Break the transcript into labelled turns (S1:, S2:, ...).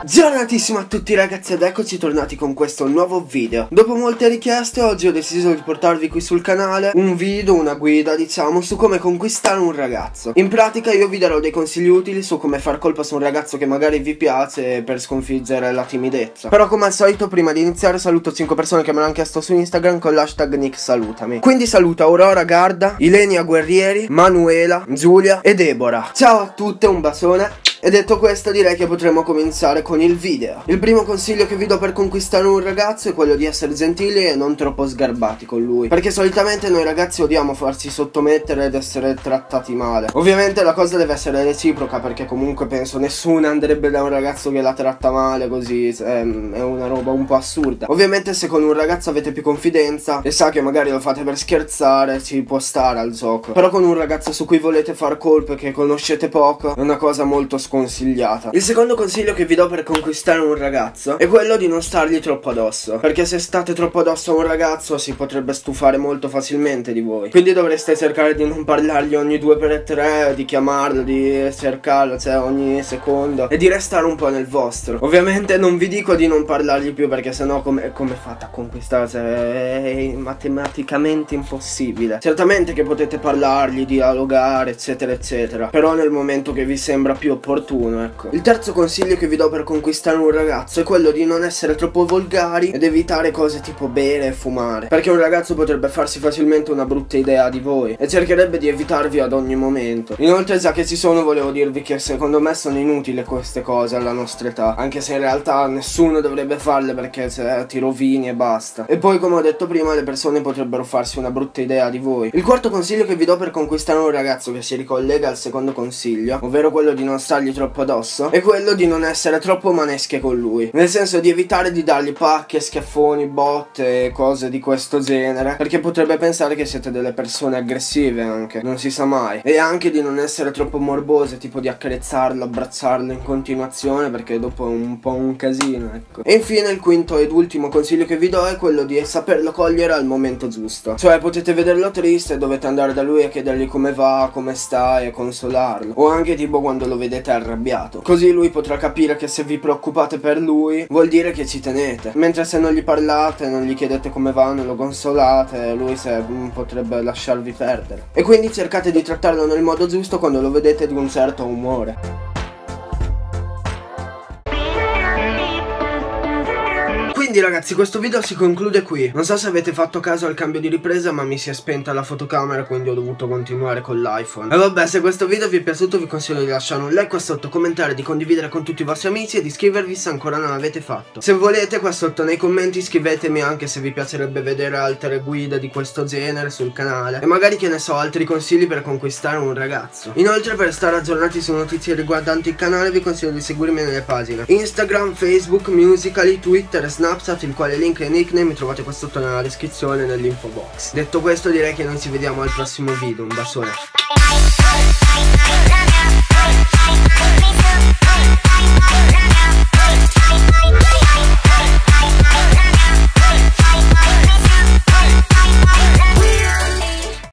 S1: Giornatissimo a tutti ragazzi ed eccoci tornati con questo nuovo video. Dopo molte richieste oggi ho deciso di portarvi qui sul canale un video, una guida diciamo, su come conquistare un ragazzo. In pratica io vi darò dei consigli utili su come far colpo su un ragazzo che magari vi piace per sconfiggere la timidezza. Però come al solito prima di iniziare saluto 5 persone che me l'hanno chiesto su Instagram con l'hashtag NickSalutami. Quindi saluto Aurora Garda, Ilenia Guerrieri, Manuela, Giulia e Deborah. Ciao a tutte, un bacione. E detto questo direi che potremmo cominciare con il video. Il primo consiglio che vi do per conquistare un ragazzo è quello di essere gentili e non troppo sgarbati con lui, perché solitamente noi ragazzi odiamo farci sottomettere ed essere trattati male. Ovviamente la cosa deve essere reciproca, perché comunque penso nessuno andrebbe da un ragazzo che la tratta male così, è una roba un po' assurda. Ovviamente se con un ragazzo avete più confidenza e sa che magari lo fate per scherzare ci può stare al gioco, però con un ragazzo su cui volete far colpo e che conoscete poco è una cosa molto sconsigliata. Il secondo consiglio che vi do per conquistare un ragazzo è quello di non stargli troppo addosso, perché se state troppo addosso a un ragazzo si potrebbe stufare molto facilmente di voi. Quindi dovreste cercare di non parlargli ogni 2x3, di chiamarlo, di cercarlo, cioè ogni secondo, e di restare un po' nel vostro. Ovviamente non vi dico di non parlargli più, perché sennò come fate a conquistare? Cioè, è matematicamente impossibile. Certamente che potete parlargli, dialogare eccetera eccetera, però nel momento che vi sembra più opportuno, ecco. Il terzo consiglio che vi do per conquistare un ragazzo è quello di non essere troppo volgari ed evitare cose tipo bere e fumare, perché un ragazzo potrebbe farsi facilmente una brutta idea di voi e cercherebbe di evitarvi ad ogni momento. Inoltre, già che ci sono, volevo dirvi che secondo me sono inutili queste cose alla nostra età, anche se in realtà nessuno dovrebbe farle, perché ti rovini e basta. E poi, come ho detto prima, le persone potrebbero farsi una brutta idea di voi. Il quarto consiglio che vi do per conquistare un ragazzo, che si ricollega al secondo consiglio, ovvero quello di non stargli troppo addosso, è quello di non essere troppo manesche con lui, nel senso di evitare di dargli pacche, schiaffoni, botte e cose di questo genere, perché potrebbe pensare che siete delle persone aggressive, anche non si sa mai. E anche di non essere troppo morbose, tipo di accarezzarlo, abbracciarlo in continuazione, perché dopo è un po' un casino, ecco. E infine il quinto ed ultimo consiglio che vi do è quello di saperlo cogliere al momento giusto. Cioè potete vederlo triste e dovete andare da lui a chiedergli come va, come sta e consolarlo, o anche tipo quando lo vedete arrabbiato, così lui potrà capire che se vi preoccupate per lui vuol dire che ci tenete, mentre se non gli parlate, non gli chiedete come va, non lo consolate, lui potrebbe lasciarvi perdere. E quindi cercate di trattarlo nel modo giusto quando lo vedete di un certo umore. Quindi ragazzi, questo video si conclude qui. Non so se avete fatto caso al cambio di ripresa, ma mi si è spenta la fotocamera, quindi ho dovuto continuare con l'iPhone. E vabbè, se questo video vi è piaciuto vi consiglio di lasciare un like qua sotto, commentare, di condividere con tutti i vostri amici e di iscrivervi se ancora non l'avete fatto. Se volete, qua sotto nei commenti scrivetemi anche se vi piacerebbe vedere altre guide di questo genere sul canale, e magari, che ne so, altri consigli per conquistare un ragazzo. Inoltre, per stare aggiornati su notizie riguardanti il canale vi consiglio di seguirmi nelle pagine Instagram, Facebook, Musical.ly, Twitter e Snapchat, il quale link e nickname trovate qua sotto nella descrizione e nell'info box. Detto questo direi che noi ci vediamo al prossimo video, un bacione.